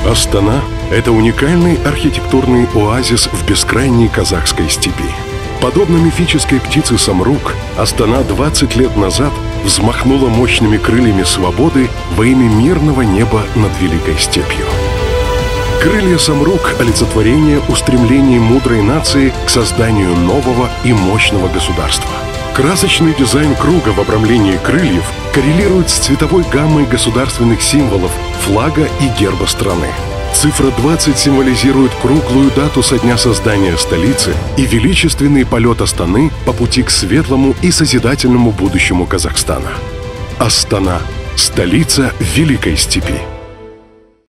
Астана – это уникальный архитектурный оазис в бескрайней казахской степи. Подобно мифической птице Самрук, Астана 20 лет назад взмахнула мощными крыльями свободы во имя мирного неба над Великой степью. Крылья Самрук – олицетворение устремлений мудрой нации к созданию нового и мощного государства. Красочный дизайн круга в обрамлении крыльев коррелирует с цветовой гаммой государственных символов, флага и герба страны. Цифра 20 символизирует круглую дату со дня создания столицы и величественный полет Астаны по пути к светлому и созидательному будущему Казахстана. Астана – столица Великой степи.